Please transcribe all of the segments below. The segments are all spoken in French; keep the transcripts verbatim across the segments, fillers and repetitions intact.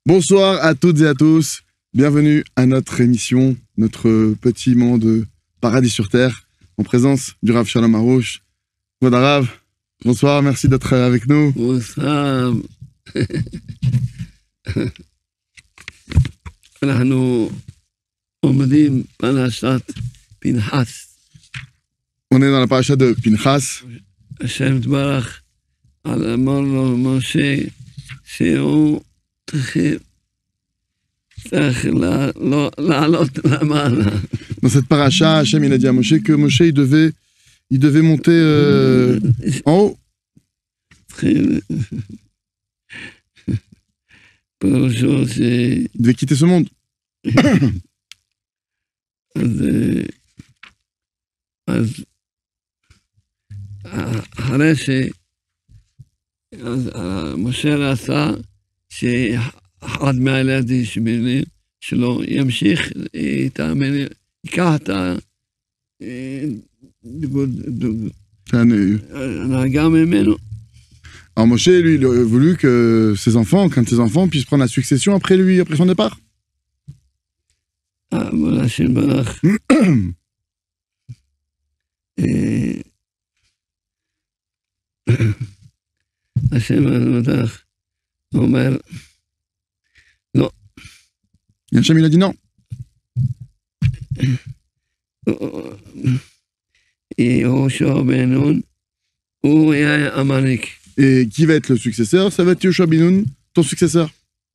Bonsoir à toutes et à tous. Bienvenue à notre émission, notre petit moment de paradis sur terre, en présence du Rav Shalom Harouche. Kvod Harav, bonsoir, merci d'être avec nous. Bonsoir. אנחנו עומדים פרשת פנחס. On est dans la paracha de Pinchas. השם יתברך אמר לו משה שהוא צריך לעלות למעלה. Dans cette paracha, Hachem il a dit à Moshe que Moshe il devait, il devait monter euh, en haut. Il devait quitter ce monde. אז אחרי ש... אז משה רצה שאחד מהילדים שלו ימשיך איתם, ייקח את הנהגה ממנו. Alors Moshe, lui, il aurait voulu que ses enfants, qu'un de ses enfants puisse prendre la succession après lui, après son départ. אבל השם ברך. השם ברך אומר, לא. Hachem il a dit non. יהושע בן נון, הוא יהיה עמלק. Et qui va être le successeur? Ça va être Yoshua bin Nun, ton successeur.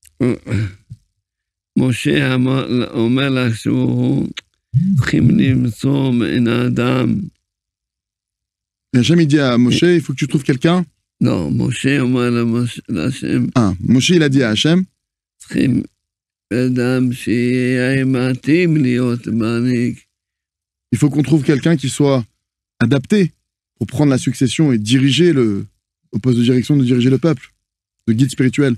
משה אומר לה שהוא צריכים למצוא מן האדם. Hachem il dit à Moshe, il faut que tu trouves quelqu'un. לא, משה אומר להשם. Ah, Moshe il a dit à Hachem. צריכים אדם שיהיה מתאים להיות מנהיג. Il faut qu'on trouve quelqu'un qui soit adapté pour prendre la succession et diriger le, au poste de direction, de diriger le peuple, de guide spirituel.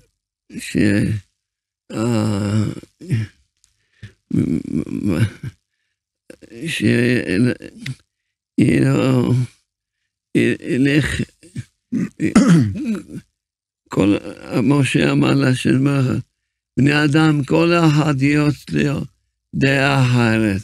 ילך, כל, משה אמר להשם ברך, בני אדם כל אחד יש לו דעה אחרת,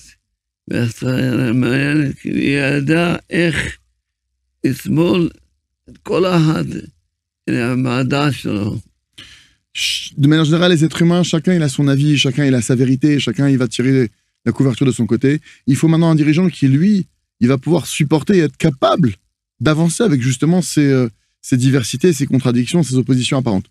וידע איך לסבול את כל אחד מהדעה שלו. De manière générale, les êtres humains, chacun il a son avis, chacun il a sa vérité, chacun il va tirer la couverture de son côté. Il faut maintenant un dirigeant qui, lui, il va pouvoir supporter et être capable d'avancer avec justement ces, euh, ces diversités, ces contradictions, ces oppositions apparentes.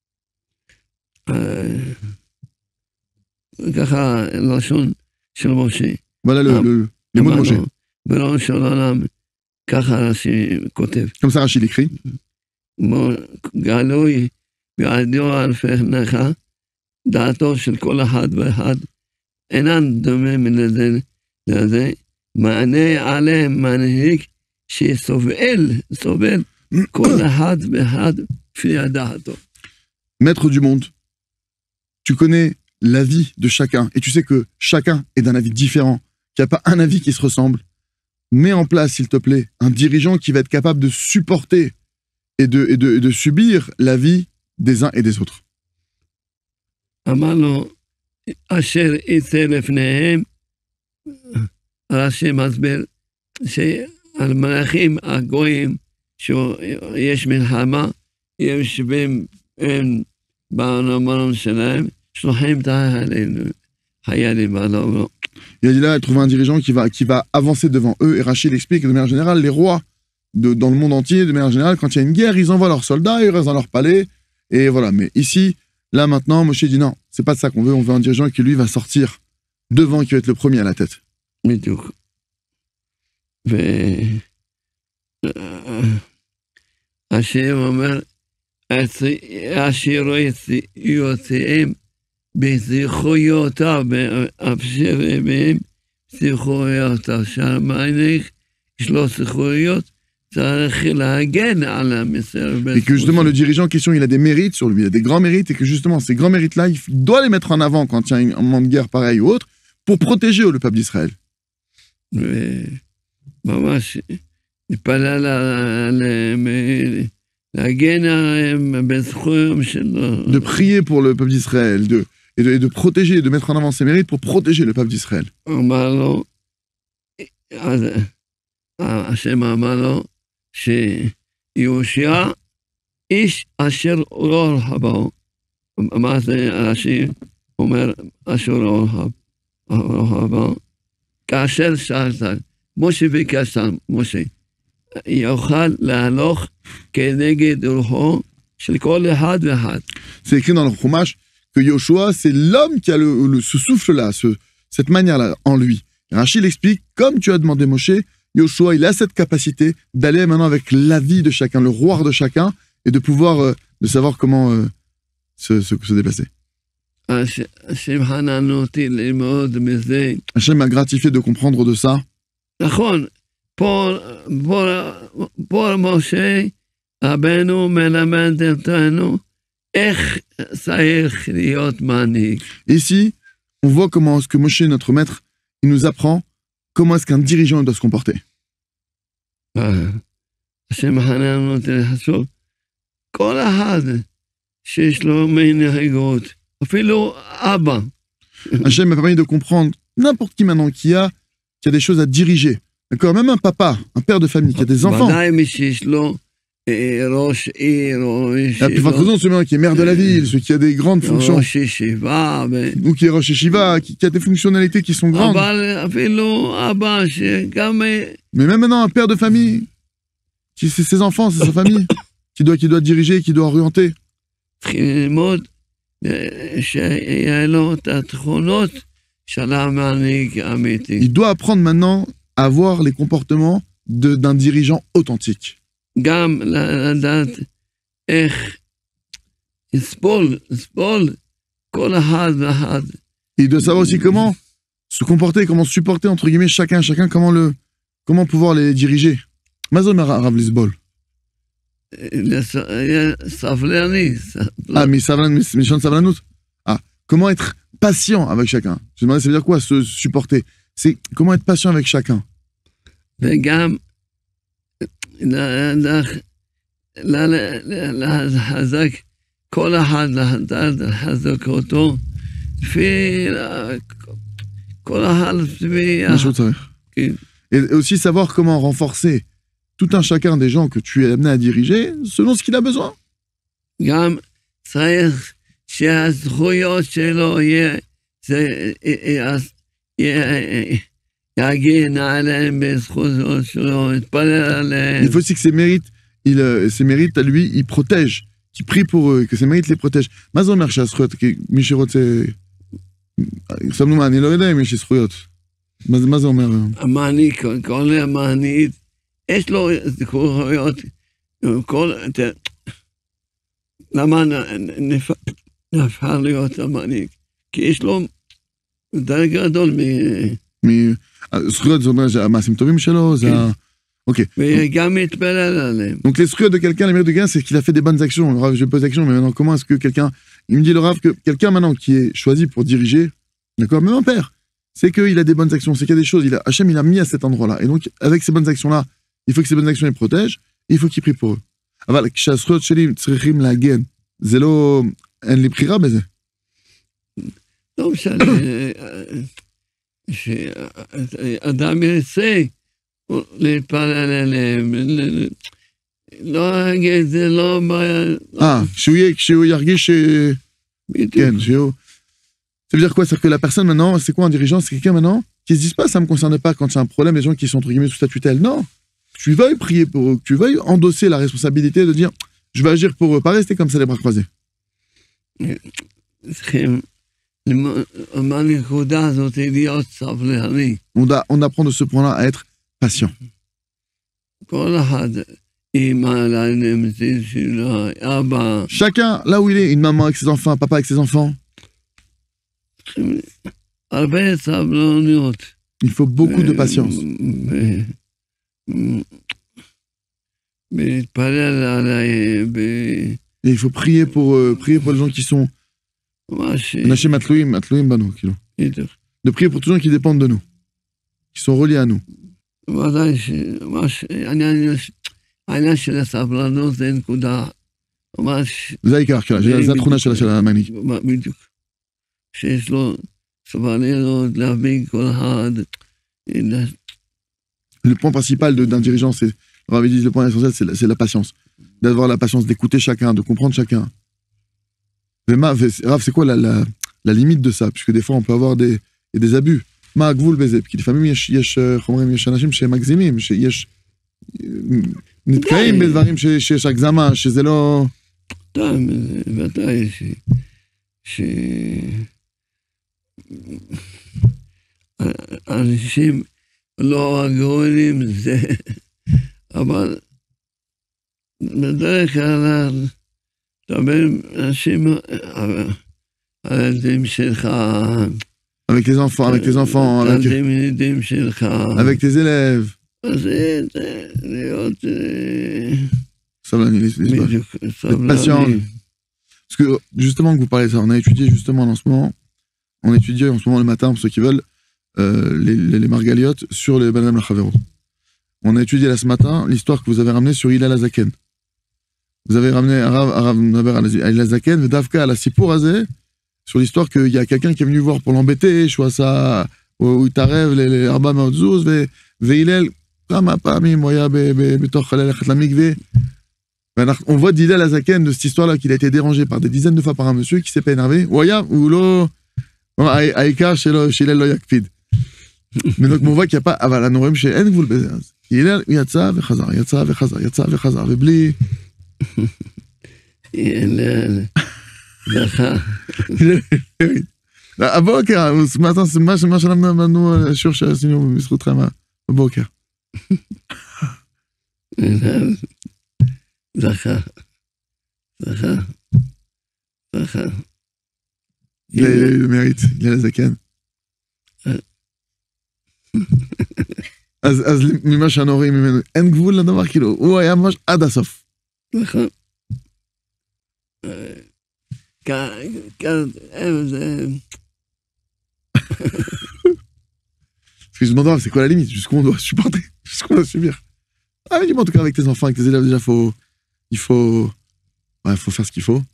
Voilà le, le, les mots de Moshe. Comme ça, Rachid écrit. וידוע על פניך, דעתו של כל אחד ואחד, אינן דומה מלזה לזה, מענה עליהם מנהיג שסובל, סובל כל אחד ואחד לפי דעתו. Maître du monde, tu connais l'avis de chacun, et tu sais que chacun est d'un avis différent, qu'il n'y a pas un avis qui se ressemble. Mets en place, s'il te plaît, un dirigeant qui va être capable de supporter et de, et de, et de subir l'avis des uns et des autres. אמר לו, אשר יצא לפניהם, רש"י מסביר, שעל מלאכים הגויים, שיש מלחמה, יושבים בארמון שלהם, שלוחים את החיילים עליו. Il a dit là, il trouve un dirigeant qui va, qui va avancer devant eux, et Rachid explique que de manière générale, les rois de, dans le monde entier, de manière générale, quand il y a une guerre, ils envoient leurs soldats, ils restent dans leur palais. Et voilà, mais ici, là maintenant, Moshe dit non, c'est pas de ça qu'on veut, on veut un dirigeant qui lui va sortir devant, qui va être le premier à la tête. בדיוק. והשם אומר, אשר יוצאם בזכויותיו, אשר בהם זכויותיו, שהמלך יש לו זכויות, Et que justement le dirigeant en question, il a des mérites sur lui, il a des grands mérites, et que justement ces grands mérites-là, il doit les mettre en avant quand il y a un moment de guerre pareil ou autre, pour protéger le peuple d'Israël. להגן עליהם בזכויות שלו. De prier pour le peuple d'Israël, de, et, de, et de protéger, de mettre en avant ses mérites pour protéger le peuple d'Israël. אמר לו, אז השם אמר לו, שיהושע, איש אשר לא רחבו, מה זה רש"י אומר, אשר לא רחבו, כאשר שאלת, משה ביקש משה, יוכל להלוך כנגד רוחו של כל אחד ואחד. C'est écrit dans le Chumash que Yoshua, c'est l'homme qui a le, le, ce souffle-là, ce, cette manière-là en lui. Rachid explique, comme tu as demandé Moshe, Yoshua, il a cette capacité d'aller maintenant avec l'avis de chacun, le roi de chacun, et de pouvoir, euh, de savoir comment euh, se, se, se déplacer. Hachem m'a gratifié de comprendre de ça. נכון, פה, פה, פה משה רבנו מלמד אותנו איך צריך להיות מנהיג. Ici, on voit comment est-ce que Moshe, notre maître, il nous apprend comment est-ce qu'un dirigeant doit se comporter. השם חנן אותי לחשוב, כל אחד שיש לו מנהיגות, אפילו אבא. Hachem m'a permis de comprendre n'importe qui maintenant qui a, qui a des choses à diriger. D'accord, même un papa, un père de famille qui a des enfants. La plus forte raison, celui qui est maire de la ville, celui qui a des grandes fonctions. Ou qui est Rosh Yeshiva, qui, qui a des fonctionnalités qui sont grandes. Mais même maintenant, un père de famille, qui c'est ses enfants, c'est sa famille, qui doit, qui doit diriger, qui doit orienter. Il doit apprendre maintenant à avoir les comportements de, d'un dirigeant authentique. Il doit savoir aussi comment se comporter, comment supporter, entre guillemets, chacun, chacun, comment, le, comment pouvoir les diriger. Mazom Rav Lisbol. Ah, mais Savlanout. Ah, comment être patient avec chacun. Je me demandais, ça veut dire quoi, se supporter? C'est comment être patient avec chacun. וגם לחזק כל אחד לחזק אותו לפי כל אחד לפי... Et aussi savoir comment renforcer tout un chacun des gens que tu es amené à diriger selon ce qu'il a besoin. גם צריך שהזכויות שלו יהיה Il faut aussi que ses mérites, il, euh, ses mérites à lui, il protège, qu'il prie pour eux, que ses mérites les protègent. Mazon Archasrot, מי שרוצה, שמנו מעני, לא יודע אם יש זכויות. מה זה אומר? המעני, כל המעני, יש לו זכויות, כל, למה נפעל להיות המעני? כי יש לו יותר גדול מ... זכויות, זה אומר שהמעשים טובים שלו, זה ה... Ok. Donc les scruts de quelqu'un, les mérites de quelqu'un, c'est qu'il a fait des bonnes actions. Le Rav, je pose action, mais maintenant, comment est-ce que quelqu'un... Il me dit, le Rav, que quelqu'un maintenant qui est choisi pour diriger, d'accord, même un père, c'est qu'il a des bonnes actions, c'est qu'il y a des choses, il a, Hachem, il a mis à cet endroit-là. Et donc, avec ces bonnes actions-là, il faut que ces bonnes actions les protègent, et il faut qu'il prie pour eux. אבל כשהזכויות שלי צריכים להגן, זה לא... אין לי בחירה בזה. לא משנה, שאדם ירצה להתפלל עליהם, לא אגיד, זה לא בעיה. אה, כשהוא ירגיש... כן, שהוא... Ça veut dire quoi? C'est que la personne maintenant, c'est quoi un dirigeant? C'est quelqu'un maintenant qui se dise pas, ça me concerne pas quand c'est un problème, les gens qui sont entre guillemets sous sa tutelle. Non, que tu veuilles prier pour eux, que tu veuilles endosser la responsabilité de dire, je vais agir pour eux, pas rester comme ça les bras croisés. On, a, on apprend de ce point-là à être patient. Chacun, là où il est, une maman avec ses enfants, un papa avec ses enfants. Il faut beaucoup de patience. Et il faut prier pour, euh, prier pour les gens qui sont... De prier pour tous les gens qui dépendent de nous, qui sont reliés à nous. העניין של הסבלנות זה נקודה ממש... זה העיקר, זה התכונה של המנהיג. בדיוק. שיש לו סבלנות להבין כל אחד. Le point principal d'un dirigeant, c'est, on avait dit, le point essentiel, c'est la, c'est la patience. D'avoir la patience d'écouter chacun, de comprendre chacun. Rav, c'est quoi la, la, la limite de ça? Puisque des fois, on peut avoir des, des abus. מה הגבול בזה? כי לפעמים יש, יש, איך אומרים, יש אנשים שהם מגזימים, שיש, נתקעים בדברים שיש הגזמה, שזה לא... טוב, ודאי ש... ש... אנשים לא הגאונים זה, אבל בדרך כלל, דבר אנשים על הילדים שלך, avec tes enfants, avec tes enfants, avec, avec tes élèves. Patient. Parce que justement que vous parlez de ça, on a étudié justement en ce moment, on étudie en ce moment le matin pour ceux qui veulent euh, les, les, les margaliotes sur les Banam Lachavero. On a étudié là ce matin l'histoire que vous avez ramenée sur Hillel Azaken. Vous avez ramené Arav Hillel Azaken, Vedavka à la Sipour Azé, sur l'histoire qu'il y a quelqu'un qui est venu voir pour l'embêter, je vois ça, où il t'arrive les Arba Maozouz, Veilel, Kama Pami, Moya, Betor Khalel, Khatlamik, on voit d'Hillel Azaken de cette histoire-là qu'il a été dérangé par des dizaines de fois par un monsieur qui s'est pas énervé. Ouaya, ou lo, Aïka, chez Hillel Loyakpid. Mais donc on voit qu'il n'y a pas, ah voilà, nous chez Engvul Bezaz. Hillel, Yatsa, Vechazar, Yatsa, Vechazar, Yatsa, Vechazar, Vebli. Hillel. הבוקר, זה מה שלמדנו השיעור שעשינו בזכותכם בבוקר. זכה, זכה, זכה. מריץ, ילד זקן. אז ממה שאנו רואים ממנו, אין גבול לדבר, כאילו, הוא היה ממש עד הסוף. נכון. Parce que je demande, c'est quoi la limite? Jusqu'où on doit supporter? Jusqu'où on doit subir? Ah, dis-moi, en tout cas, avec tes enfants, avec tes élèves, déjà, faut, il faut, ouais, faut faire ce qu'il faut.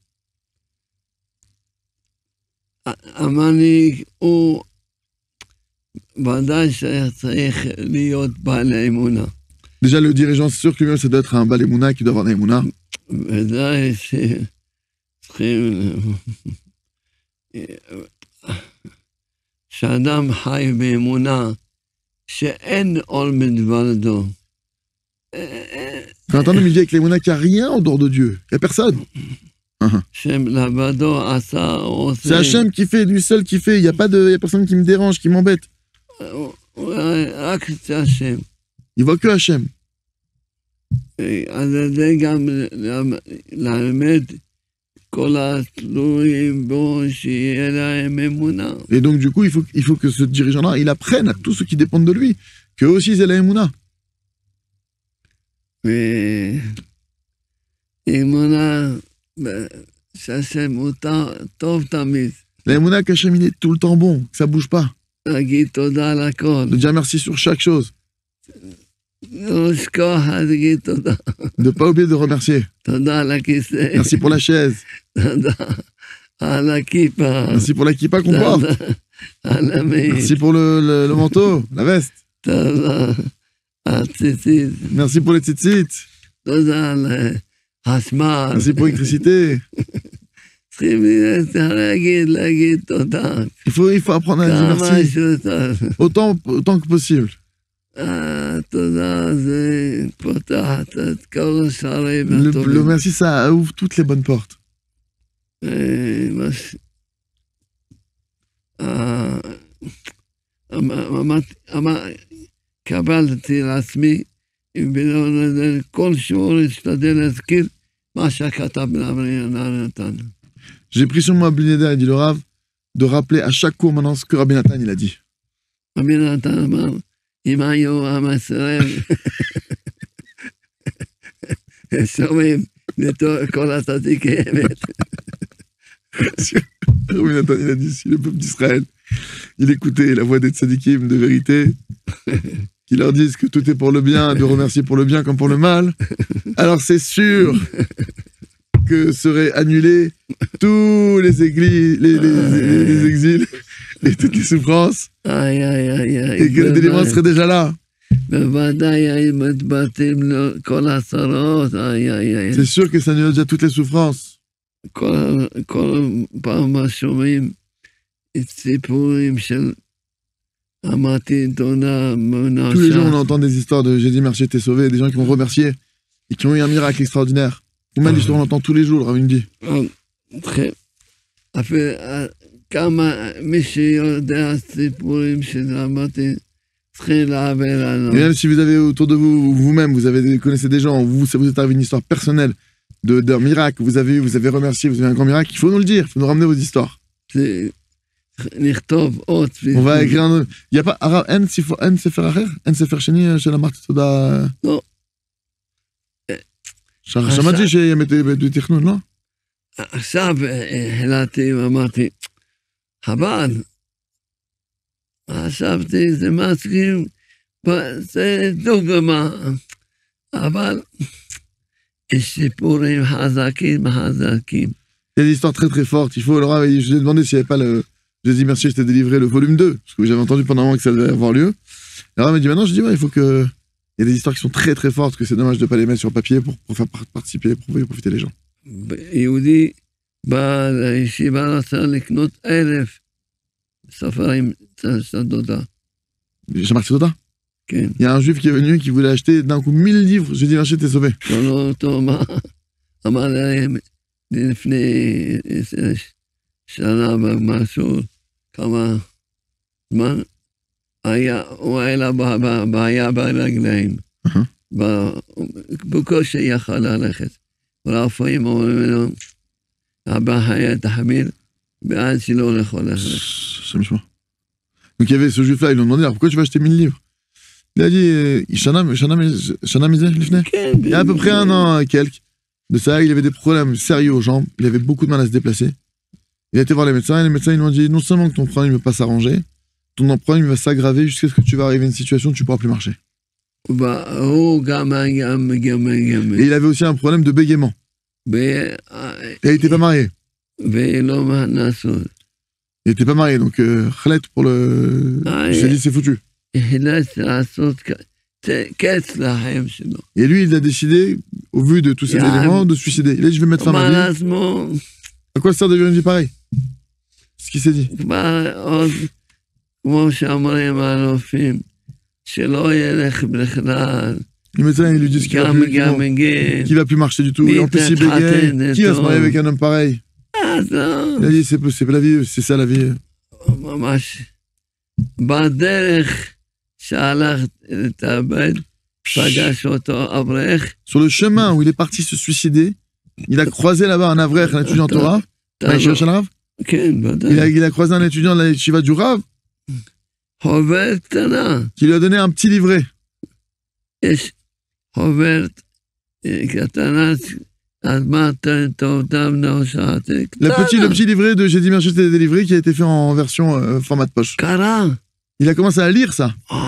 המנהיג הוא ודאי שצריך להיות בעל האמונה. Déjà, le dirigeant, c'est sûr que lui-même, ça doit être un בעל אמונה qui doit avoir האמונה. ודאי ש... שאדם חי באמונה שאין עול מלבדו. Quand un homme vit avec l'émouna qu'il n'y a rien en dehors de Dieu, il n'y a personne. C'est Hachem qui fait, lui seul qui fait, il n'y a pas de, il y a personne qui me dérange, qui m'embête. Il voit que Hachem. Et donc, du coup, il faut, il faut que ce dirigeant-là, il apprenne à tous ceux qui dépendent de lui, qu'eux aussi, ils aient la émouna. La émouna qu'Hachem, il est tout le temps bon, que ça ne bouge pas. De dire merci sur chaque chose. De ne pas oublier de remercier. Merci pour la chaise. Merci pour la kippa qu'on porte. Merci pour le, le, le manteau, la veste. Merci pour les tzitzit. Merci pour l'électricité. Il faut, il faut apprendre à dire merci. Autant, autant que possible. Le, le merci, ça ouvre toutes les bonnes portes. J'ai pris sur moi, Bli Neder, dit le Rav, de rappeler à chaque cours maintenant ce que Rabbi Nathan il a dit. Rabbi Nathan, אם היו עם ישראל, שומעים כל הצדיקים אמת. Rabbi Nathan, il a dit, si le peuple d'Israël, il écoutait la voix des tzadikim de vérité, qui leur disent que tout est pour le bien, de remercier pour le bien comme pour le mal, alors c'est sûr que seraient annulés tous les, églises, les, les, les, les exils et toutes les souffrances, Aïe, aïe, aïe, aïe. et que la délivrance serait déjà là. בוודאי היו מתבטאים לו כל הצרות, איי, איי, איי. C'est sûr que ça annule déjà toutes les souffrances. כל, כל פעם שומעים את סיפורים של אמרתי תודה, Tous les jours, on מנשה. entend des histoires de j'ai dit merci, t'es sauvé, des gens qui vont remercier et qui ont eu un miracle extraordinaire. Combien d'histoires on entend tous les jours, le Ravin dit. אפילו כמה מי שיודע סיפורים של אמרתי צריכים להעביר לנו. Et même si vous avez autour de vous, vous-même, vous avez, vous connaissez des gens, vous, ça vous est arrivé une histoire personnelle de, d'un miracle que vous avez eu, vous avez remercié, vous avez un grand miracle, il faut nous le dire, il faut nous ramener vos histoires. זה- נכתוב עוד. On va écrire un... Il n'y a pas... הרב, אין ספר, אין ספר אחר? אין ספר שני של אמרתי תודה... לא. ש- שמעתי שהם בתכנון, לא? עכשיו החלטתי ואמרתי, חבל, חשבתי, זה מסכים, זה דוגמה, אבל יש סיפורים חזקים חזקים. Il y a des histoires très très fortes. Il faut, Laura, je lui ai demandé s'il n'y avait pas le... Je lui ai dit merci, je t'ai délivré le volume deux, parce que j'avais entendu pendant un moment que ça devait avoir lieu. Laura m'a dit maintenant, je dis ouais, il faut que... Il y a des histoires qui sont très très fortes, que c'est dommage de ne pas les mettre sur papier pour, pour faire participer, pour faire profiter les gens. יהודי בא לישיבה, רצה לקנות אלף ספרים של תודה. J'ai marqué Toda. כן. Il y a un juif qui est venu qui voulait acheter d'un coup mille livres. J'ai dit merci, t'es sauvé. שואלו אותו מה, אמר להם לפני שנה ומשהו, כמה זמן, היה, הוא היה לה בעיה ברגליים, בקושי יכל ללכת. הרופאים אומרים לו, הבא היה תחמיר, ועד שלא יכול ללכת. Ça me choque. Donc il y avait ce juif-là, ils lui ont demandé alors pourquoi tu vas acheter mille livres? Il a dit euh, Shana Shana Shana Mizeh, Lifneh. Il y a à peu près un an et quelques de ça, il avait des problèmes sérieux aux jambes, il avait beaucoup de mal à se déplacer. Il a été voir les médecins et les médecins ils lui ont dit non seulement que ton problème ne va pas s'arranger, ton problème va s'aggraver jusqu'à ce que tu vas arriver à une situation où tu ne pourras plus marcher. והוא גם גם גם גם. Et il avait aussi un problème de bégaiement. Et il n'était pas marié. ולא נעשו. Il n'était pas marié, donc euh, Khalet pour le... Il s'est dit c'est foutu. החלטתי לעשות קץ לחיים שלו. Et lui, il a décidé, au vu de tous ces Yeah. éléments, de se suicider. Il a dit je vais mettre fin à אמר ma vie. לעצמו, À quoi ça sert de vivre une vie pareille? C'est ce qu'il s'est dit. כבר עוד, כמו שאומרים הרופאים, שלא ילך בכלל, Les médecins, ils lui disent qu'il va גם plus, qu'il גם va- מגן, qu'il va plus marcher du tout. Et en plus, il bégaye. Qui va se marier avec un homme pareil? אז לא, Il a dit c'est c'est la vie, c'est ça la vie. ממש, בדרך שהלך להתאבד, פגש אותו אברך, Sur le chemin où il est parti se suicider, il a croisé là-bas un avrech, un étudiant en Torah, un yeshiva shel Rav. כן, Il a, ודאי, il a croisé un étudiant de la yeshiva du Rav חוברת קטנה, qui lui a donné un petit livret. יש חוברת אה, קטנה, אז מה טוב נושעת, Le petit, le petit livret de J'ai dit merci, je t'ai délivré, qui a été fait en version euh, format de poche. קרה, Il a commencé à lire ça.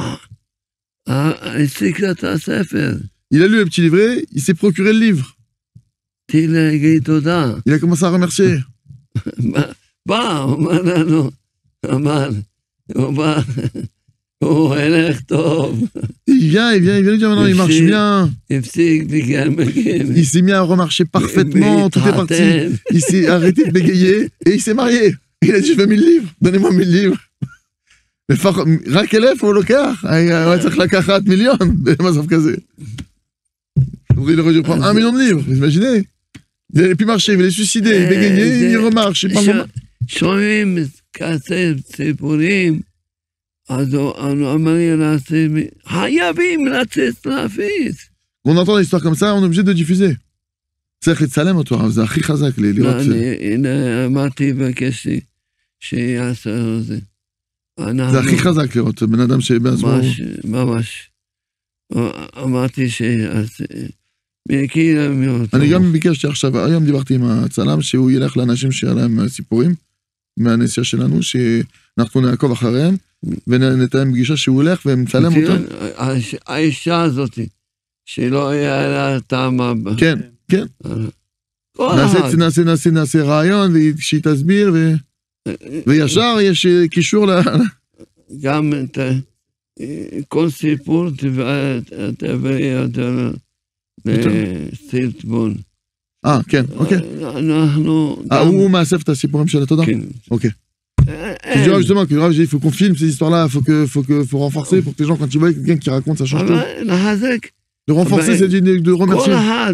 הפסיק את הספר, Il a lu le petit livret, il s'est procuré le livre. התחיל להגיד תודה. Il a commencé à remercier. בא, אומר לנו, אמר, הוא בא, הוא הולך טוב, Il vient, il vient, il vient lui dire maintenant, il marche bien. הפסיק בגלל מגן, Il s'est mis à remarcher parfaitement, tout est parti. Il s'est arrêté de bégayer et il s'est marié. Il a dit, je veux mille livres, donnez-moi mille livres. רק אלף הוא לוקח, היה צריך לקחת מיליון במצב כזה. Il aurait dû prendre un million de livres, vous imaginez? Il n'allait plus marcher, il allait se suicider, il bégayait, il remarche, il parle. שומעים כזה סיפורים, אז אנו אמרים לעצמי, חייבים לצאת להפיץ. On entend des histoires comme ça, on est obligé de diffuser. צריך לצלם אותו, זה הכי חזק לי, לראות. הנה, אמרתי בקשי, שיעשה את זה. זה הכי חזק לראות, בן אדם שבעצמו... ממש, ממש. אמרתי שיעשה, מכיר מאותו. אני גם ביקשתי עכשיו, היום דיברתי עם הצלם, שהוא ילך לאנשים שהיה להם סיפורים, מהנסיעה שלנו, שאנחנו נעקוב אחריהם, ונתאם פגישה שהוא הולך ומצלם אותו. האישה הזאת, שלא היה לה טעמה. כן, כן. נעשה, נעשה, נעשה רעיון, שהיא תסביר, וישר יש קישור ל... גם כל סיפור תביא יותר לסרטון. אה, כן, אוקיי. אנחנו... Ah, où מאסף את הסיפורים של התודה? כן. Ok. Je dirais justement que il faut qu'on filme ces histoires-là, il faut que, faut que, faut renforcer pour que les gens, quand ils voient quelqu'un qui raconte, ça change tout. De renforcer, c'est de, de remercier.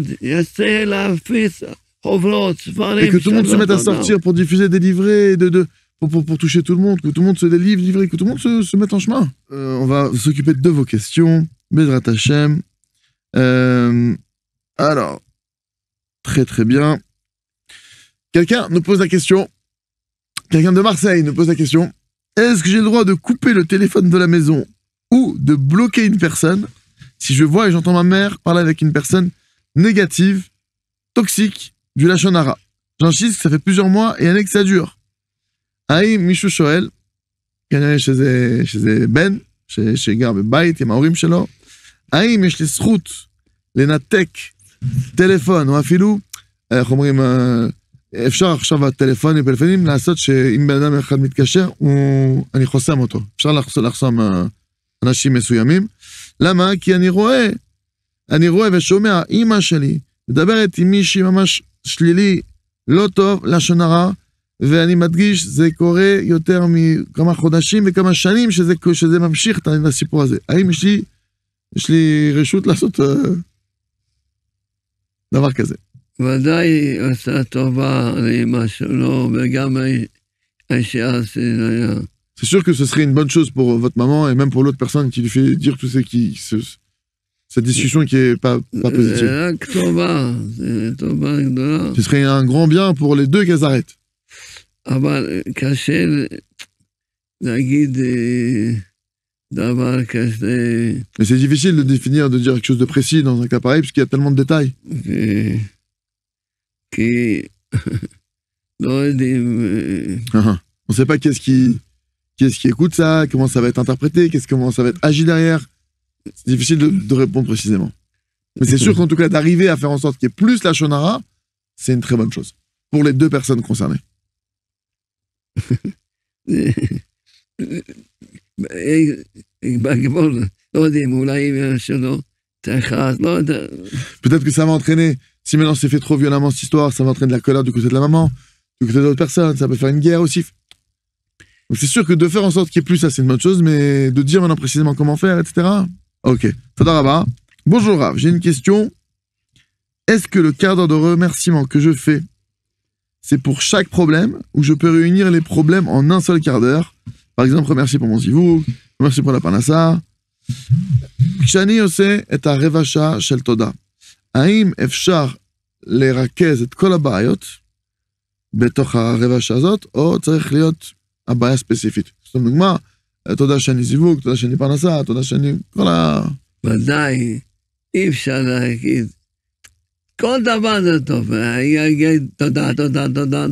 Et que tout le monde se mette à sortir pour diffuser des livrets, de, de, pour, pour, pour toucher tout le monde, que tout le monde se délivre, livrés, que tout le monde se, se mette en chemin. Euh, on va s'occuper de vos questions. Bezrat Hashem. Euh, alors, très très bien. Quelqu'un nous pose la question. Quelqu'un de Marseille nous pose la question. Est-ce que j'ai le droit de couper le téléphone de la maison ou de bloquer une personne si je vois et j'entends ma mère parler avec une personne négative, toxique, du Lachon Hara? J'insiste, ça fait plusieurs mois et année que ça dure. Aïe, Michou Shoel, chez Ben, chez Gar Bebait, et Maorim Shelo. Aïe, mais je les srout, les natek, téléphone, ou afilou, איך אומרים, אפשר עכשיו הטלפונים ופלאפונים לעשות שאם בן אדם אחד מתקשר, אני חוסם אותו. אפשר לחסום אנשים מסוימים. למה? כי אני רואה, אני רואה ושומע, אמא שלי מדברת עם מישהי ממש שלילי, לא טוב, לשון הרע, ואני מדגיש, זה קורה יותר מכמה חודשים וכמה שנים שזה, שזה ממשיך את הסיפור הזה. האם יש לי, יש לי רשות לעשות דבר כזה? ודאי עושה טובה לאמא שלו, וגם האישה היה. C'est sûr que ce serait une bonne chose pour votre maman et même pour l'autre personne qui lui fait dire tout ce qui, ce, cette discussion qui est pas, pas positive. Ce serait un grand bien pour les deux qu'elles arrêtent. Mais c'est difficile de définir, de dire quelque chose de précis dans un cas pareil, puisqu'il y a tellement de détails. On ne sait pas qu'est-ce qui... Qui est-ce qui écoute ça? Comment ça va être interprété? Qu'est-ce, comment ça va être agi derrière? C'est difficile de, de répondre précisément. Mais c'est sûr qu'en tout cas, d'arriver à faire en sorte qu'il y ait plus la shonara, c'est une très bonne chose. Pour les deux personnes concernées. Peut-être que ça va entraîner, si maintenant c'est fait trop violemment cette histoire, ça va entraîner de la colère du côté de la maman, du côté de l'autre personne, ça peut faire une guerre aussi. Donc c'est sûr que de faire en sorte qu'il n'y ait plus ça, c'est une bonne chose, mais de dire maintenant précisément comment faire, et cetera. Ok. Tadaraba. Bonjour Rav, j'ai une question. Est-ce que le quart d'heure de remerciement que je fais, c'est pour chaque problème, ou je peux réunir les problèmes en un seul quart d'heure? Par exemple, remercier pour mon zivouk, remercier pour la panassa. Kshani ose et a revasha shel toda. Haim efshar lerakez et kol habayot betoch הרבע הזאת, או צריך להיות הבעיה ספציפית. זאת אומרת, דוגמה, תודה שאני זיווג, תודה שאני פרנסה, תודה שאני... כל ה... ודאי, אי אפשר להגיד. כל דבר זה טוב, יגיד תודה, תודה, תודה.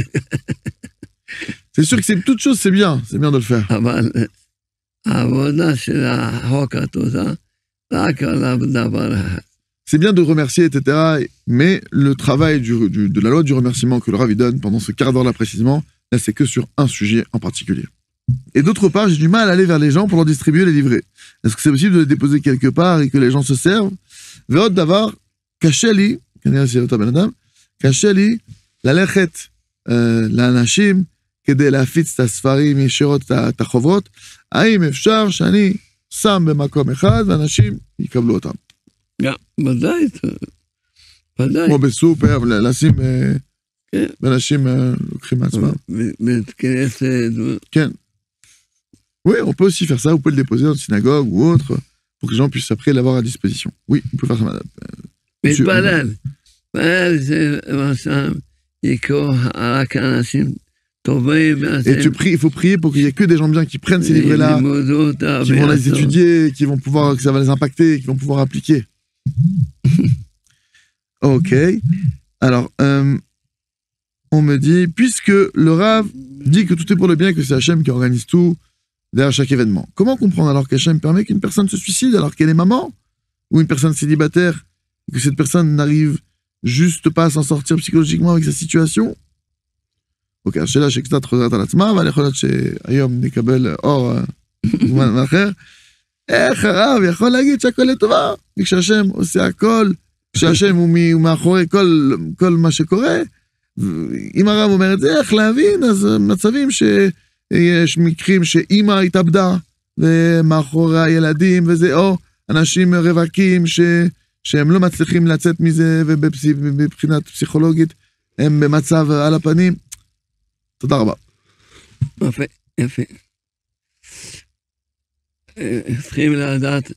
C'est sûr que c'est toute chose, c'est bien, c'est bien de le faire. אבל העבודה של החוק התודה, רק עליו דבר אחד. C'est bien de remercier, et cetera. Mais le travail du, du, de la loi du remerciement que le Rav donne pendant ce quart d'heure-là précisément, là, c'est que sur un sujet en particulier. Et d'autre part, j'ai du mal à aller vers les gens pour leur distribuer les livrets. Est-ce que c'est possible de les déposer quelque part et que les gens se servent? Ve'od davar, kasheli, kasheli, lalechet לאנשים כדי להפיץ את הספרים ישירות את החוברות, האם אפשר שאני שם במקום אחד ואנשים יקבלו אותם? גם, ודאי, ודאי. כמו בסופר, לשים, ואנשים לוקחים מעצמם. בית כנסת. כן. Oui, on peut aussi faire ça, vous pouvez le déposer dans une synagogue ou autre, pour que les gens puissent après l'avoir à disposition. Oui, on peut faire ça, madame. Mais palal, palal, c'est רק אנשים טובים. Et tu pries, il faut prier pour qu'il n'y ait que des gens bien qui prennent ces livrets-là, qui vont les étudier, qui vont pouvoir, que ça va les impacter, qui vont pouvoir appliquer. Ok. Alors, euh, on me dit, puisque le Rav dit que tout est pour le bien, que c'est Hachem qui organise tout, derrière chaque événement. Comment comprendre alors qu'Hachem permet qu'une personne se suicide alors qu'elle est maman, ou une personne célibataire, et que cette personne n'arrive juste pas à s'en sortir psychologiquement avec sa situation? אוקיי, השאלה שקצת חוזרת על עצמה, אבל יכול להיות שהיום נקבל אור זמן אחר. איך הרב יכול להגיד שהכל לטובה? וכשהשם עושה הכל, כשהשם הוא מאחורי כל, כל מה שקורה, אם הרב אומר את זה, איך להבין? אז מצבים שיש מקרים שאמא התאבדה, ומאחורי הילדים, וזה, או אנשים רווקים ש, שהם לא מצליחים לצאת מזה, ובבחינת פסיכולוגית, הם במצב על הפנים. תודה רבה. יפה, יפה. צריכים לדעת,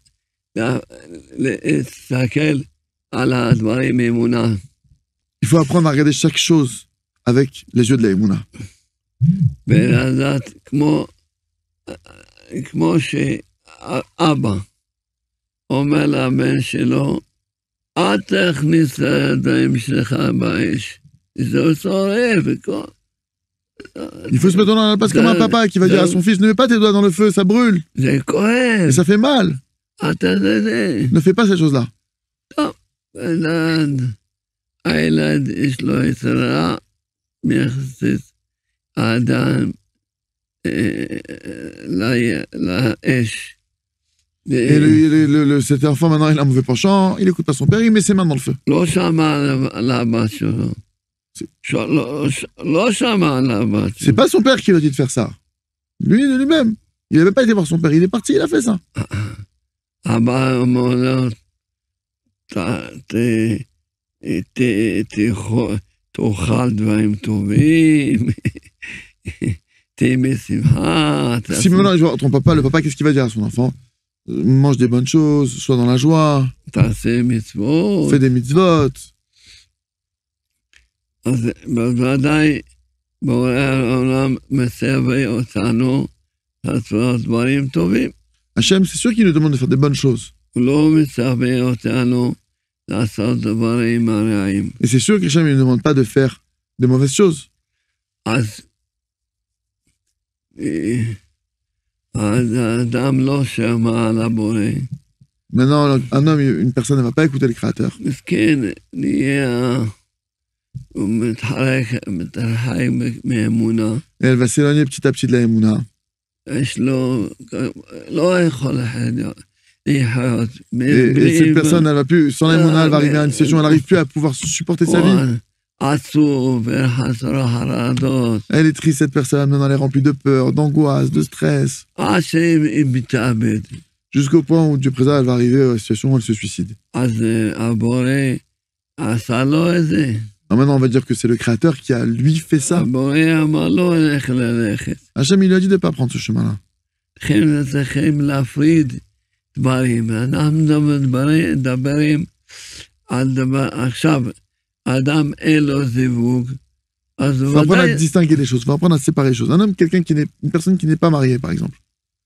להסתכל על הדברים מאמונה. Il faut apprendre à regarder chaque chose avec les yeux de la émouna. ולדעת כמו, כמו שאבא אומר לבן שלו, אל תכניס את הידיים שלך באש. זה שורף וכל. Il faut se mettre dans la place comme un papa qui va dire à son fils, ne mets pas tes doigts dans le feu, ça brûle. Et ça fait mal. Ne fais pas cette chose-là. Et le, le, le, le, cet enfant, maintenant, il a un mauvais penchant, il écoute pas son père, il met ses mains dans le feu. C'est pas son père qui lui a dit de faire ça. Lui, de lui-même. Il n'avait pas été voir son père, il est parti, il a fait ça. Si maintenant je vois ton papa, le papa, qu'est-ce qu'il va dire à son enfant? Mange des bonnes choses, sois dans la joie, fais des mitzvot. אז בוודאי בורא העולם מצווה אותנו לעשות דברים טובים. Hachem, c'est sûr qu'il nous demande de faire des bonnes choses. הוא לא מצווה אותנו לעשות דברים רעים. Et c'est sûr qu'Hachem ne nous demande pas de faire de mauvaises choses. אז האדם לא שמע על הבורא. Maintenant, un homme, une personne ne va pas écouter le Créateur. מסכן, נהיה... Et elle va s'éloigner petit à petit de la émouna. Et, et cette personne, elle va plus, sans la émouna, elle va arriver à une situation où elle n'arrive plus à pouvoir supporter sa vie. Elle est triste, cette personne, maintenant elle est remplie de peur, d'angoisse, de stress. Jusqu'au point où Dieu préserve, elle va arriver à une situation où elle se suicide. Alors maintenant, on va dire que c'est le Créateur qui a, lui, fait ça. Hachem, il lui a dit de ne pas prendre ce chemin-là. Il faut apprendre à distinguer les choses, il faut apprendre à séparer les choses. Un homme, quelqu'un qui n'est, une personne qui n'est pas mariée, par exemple.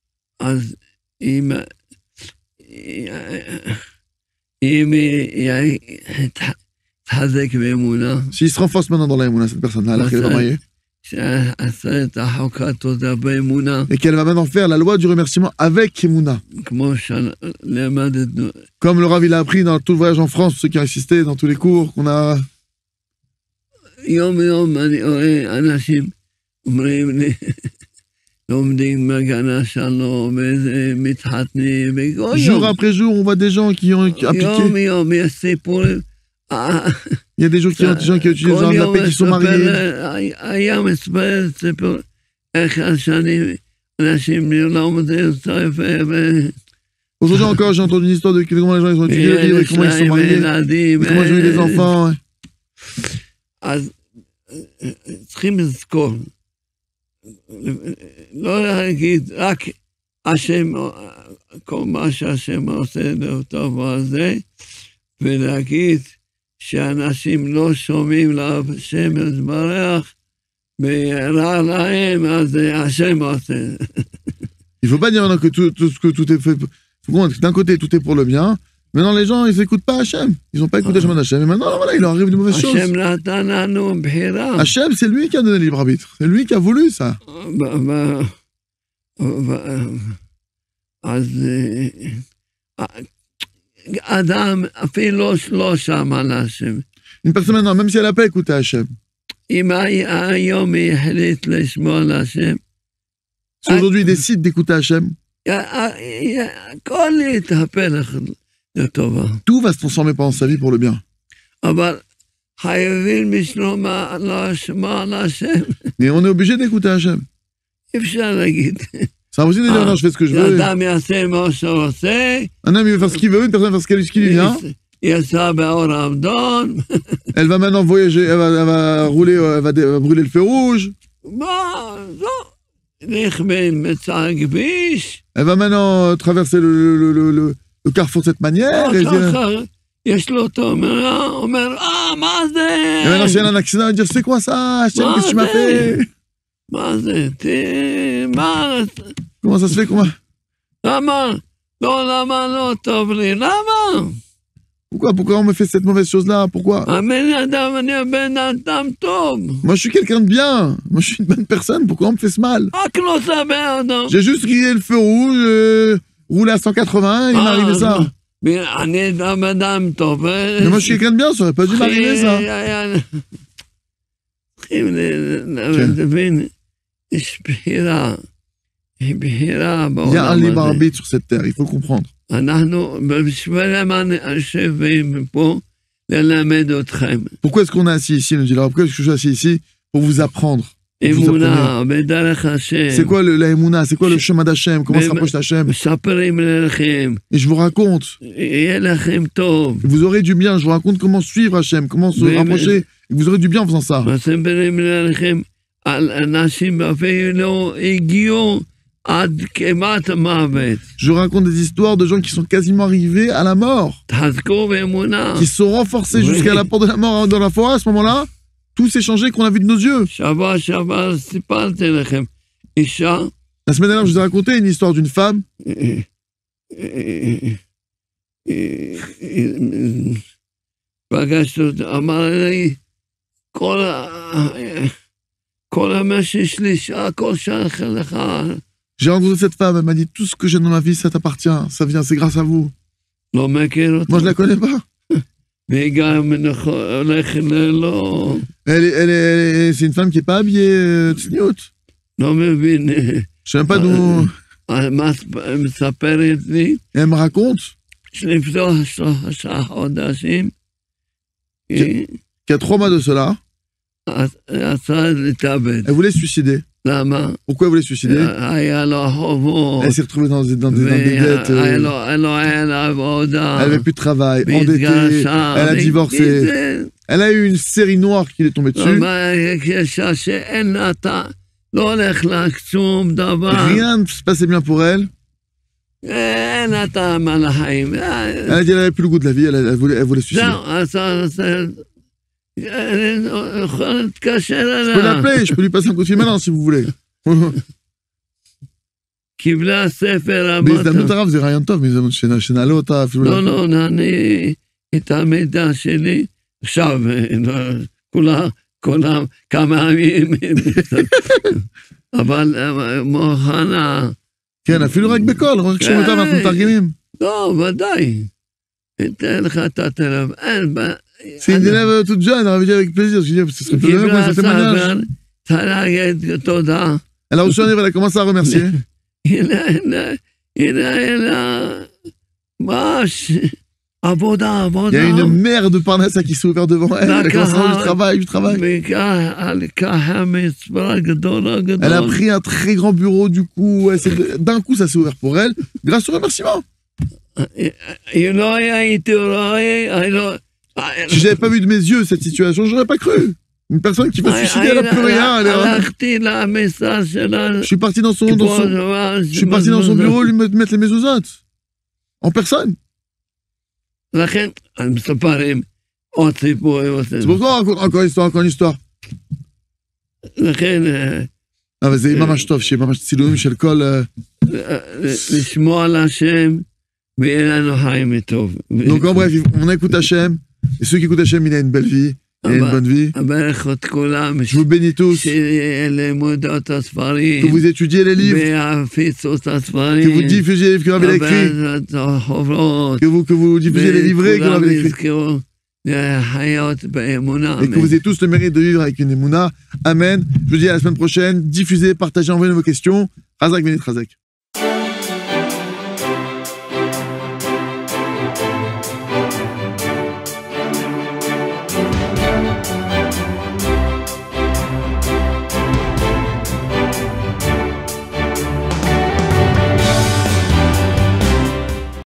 S'il se renforce maintenant dans la émouna, cette personne-là, alors qu'elle est pas mariée, et qu'elle va maintenant faire la loi du remerciement avec émouna. Comme le Rav il a appris dans tout le voyage en France, ceux qui ont assisté dans tous les cours qu'on a. Jour après jour, on voit des gens qui ont appliqué. Il y a des gens qui ont, des gens qui ont utilisé la paix, qui sont mariés. Aujourd'hui encore, j'ai entendu une histoire de comment les gens ils ont étudié le livre et comment ils sont mariés, et comment ils ont eu des enfants. לא להגיד רק השם, כל מה שהשם עושה לטוב הזה, ולהגיד שאנשים לא שומעים להשם יתברך, ורע להם, אז השם עושה. Il faut pas dire maintenant que tout, tout, que tout est fait. Faut comprendre que d'un côté, tout est pour le bien. Maintenant, les gens, ils n'écoutent pas Hachem. Ils n'ont pas écouté Hachem d'Hachem. Et maintenant, voilà, il leur arrive de mauvaises choses. Hachem, c'est lui qui a donné le libre arbitre. C'est lui qui a voulu ça. אז אדם אפילו לא שמע להשם. Une personne maintenant, même si elle n'a pas écouté Hachem, אם היום החליט לשמוע להשם, si aujourd'hui il décide d'écouter Hachem, הכל יתהפך לטובה. tout va se transformer pendant sa vie pour le bien. אבל חייבים לשמוע להשם. Mais on est obligé d'écouter Hachem. אי אפשר להגיד. C'est impossible de dire non, je fais ce que je veux. אדם יעשה מה שעושה. Un homme il veut faire ce qu'il veut, une personne va faire ce qu'il lui vient. יצא באור אדום. Elle va maintenant voyager, elle va, elle va rouler, elle va, elle va brûler le feu rouge. מה, לא. לך במצע הכביש. Elle va maintenant traverser le, le, le, le, le carrefour de cette manière. Et, dire... יש לו תאונה, אומר, אה, מה זה? et maintenant, s'il y a un accident, il va dire, c'est quoi ça, Hachem, qu'est-ce que tu m'as fait? מה זה? מה? Comment ça se fait, comment? למה? לא, למה לא טוב לי? למה? Pourquoi, pourquoi on me fait cette mauvaise chose-là? Pourquoi? Moi, je suis quelqu'un de bien. Moi, je suis une bonne personne. Pourquoi on me fait ce mal? J'ai juste grillé le feu rouge, euh, roulé à cent quatre-vingts, il m'est arrivé ça. Mais moi, je suis quelqu'un de bien, ça aurait pas dû m'arriver ça. Il y a un libre arbitre sur cette terre, il faut le comprendre. Pourquoi est-ce qu'on est assis ici, nous dit là? Pourquoi est-ce que je suis assis ici? Pour vous apprendre. C'est quoi le, la Emouna? C'est quoi le chemin d'Hachem? Comment s'approche d'Hachem? Et je vous raconte. Vous aurez du bien, je vous raconte comment suivre Hachem, comment se rapprocher. Et vous aurez du bien en faisant ça. Je raconte des histoires de gens qui sont quasiment arrivés à la mort, qui se sont renforcés jusqu'à la porte de la mort dans la forêt. À ce moment-là, tout s'est changé qu'on a vu de nos yeux. La semaine dernière, je vous ai raconté une histoire d'une femme J'ai rencontré cette femme, elle m'a dit, tout ce que j'ai dans ma vie, ça t'appartient, ça vient, c'est grâce à vous. Moi, je la connais pas. Elle est, elle est, c'est une femme qui est pas habillée, euh, tsniout. Je sais même pas d'où. Elle me raconte qu'il y a trois mois de cela, elle voulait se suicider. Pourquoi elle voulait se suicider? Elle s'est retrouvée dans, dans, dans, dans des dettes. Euh, elle n'avait plus de travail, endettée, elle a divorcé. Elle a eu une série noire qui lui est tombée dessus. Rien ne se passait bien pour elle. Elle a dit qu'elle n'avait plus le goût de la vie, elle, elle, voulait, elle voulait se suicider. Je peux l'appeler, je peux lui passer un coup de fil maintenant si vous voulez. בהזדמנות הרב זה רעיון טוב, שנעלה אותה אפילו... לא, לא, אני את המידע שלי, עכשיו, כולה, כולה, כמה ימים, אבל מוכנה... כן, אפילו רק בקול, רק שומעים אותה ואנחנו מתרגמים. לא, ודאי. אתן לך את הטלפון, אין בה... C'est une élève toute jeune, elle avait dit avec plaisir. Je dis, ce serait plus bien pour ce témoignage. Elle a reçu un livre, elle a commencé à remercier. Il y a une mer de Parnassa qui s'est ouverte devant elle. Elle a commencé à avoir du travail, du travail. Elle a pris un très grand bureau, du coup, d'un coup, ça s'est ouvert pour elle, grâce au remerciement. Si j'avais pas vu de mes yeux cette situation, j'aurais pas cru. Une personne qui va se suicider, elle a plus rien. Elle est... Je suis parti dans son, dans son, je suis parti dans son bureau, lui mettre les mésouzotes. En personne. C'est pourquoi encore, encore une histoire, encore une histoire. Ah, mais c'est ממש טוב, שיהיה ממש צילומים של כל... לשמוע על השם, ויהיה לנו חיים טוב. Donc en bref, on écoute Hachem, et ceux qui écoutent Hachem, il a une belle vie, et une bonne vie. Je vous bénis tous. Que vous étudiez les livres. Que vous diffusiez les livres que Rabbi a écrits. Que vous, que vous diffusiez les livrets que Rabbi a écrits. Et que vous ayez tous le mérite de vivre avec une émouna. Amen. Je vous dis à la semaine prochaine. Diffusez, partagez, envoyez vos questions. Razak Benit Razak.